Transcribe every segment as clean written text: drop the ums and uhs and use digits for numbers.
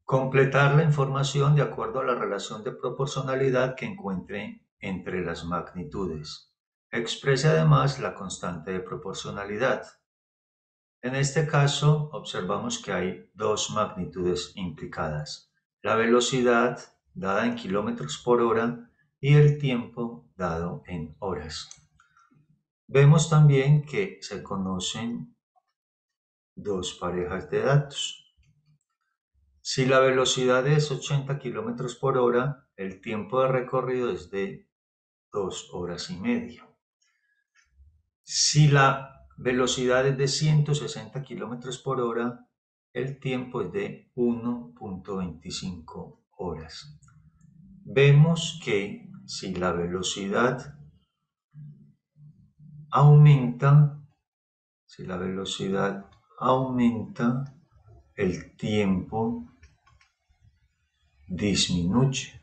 Completar la información de acuerdo a la relación de proporcionalidad que encuentre entre las magnitudes. Exprese además la constante de proporcionalidad. En este caso, observamos que hay dos magnitudes implicadas: la velocidad dada en kilómetros por hora y el tiempo dado en horas. Vemos también que se conocen dos parejas de datos. Si la velocidad es 80 kilómetros por hora, el tiempo de recorrido es de 2 horas y media. Si la velocidad es de 160 kilómetros por hora, el tiempo es de 1.25 horas. Vemos que si la velocidad aumenta, el tiempo disminuye.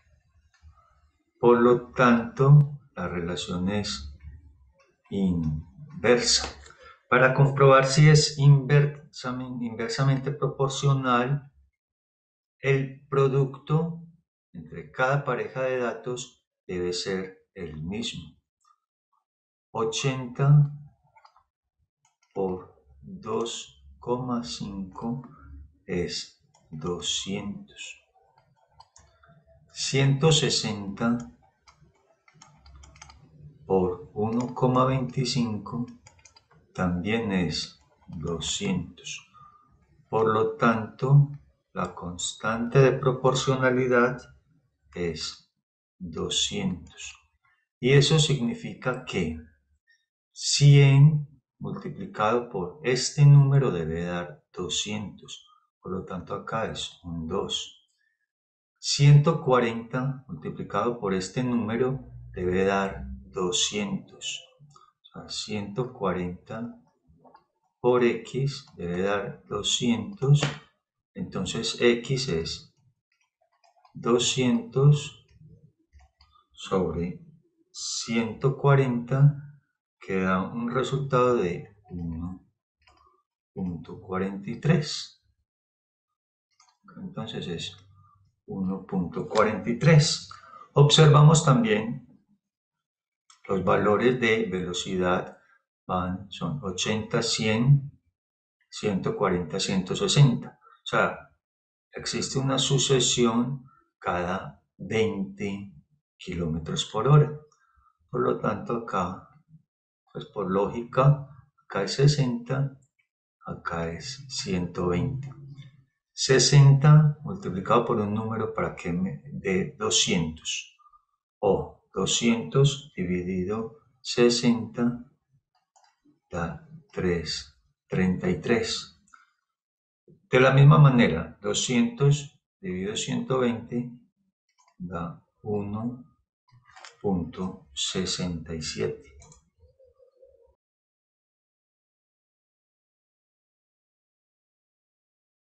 Por lo tanto, la relación es inversa. Para comprobar si es inversamente proporcional, el producto entre cada pareja de datos debe ser el mismo. 80 por 2,5 es 200. 160 por 1,25 también es 200. Por lo tanto, la constante de proporcionalidad es 200. Y eso significa que 100 multiplicado por este número debe dar 200. Por lo tanto, acá es un 2. 140 multiplicado por este número debe dar 200. O sea, 140 por x debe dar 200. Entonces x es 200 sobre 140, que da un resultado de 1.43. Entonces es 1.43. Observamos también los valores de velocidad son 80, 100, 140, 160. O sea, existe una sucesión cada 20 kilómetros por hora. Por lo tanto, acá, pues por lógica, acá es 60, acá es 120. 60 multiplicado por un número para que me dé 200, o 200 dividido 60 da 33. De la misma manera, 200 dividido 120 da 1.67.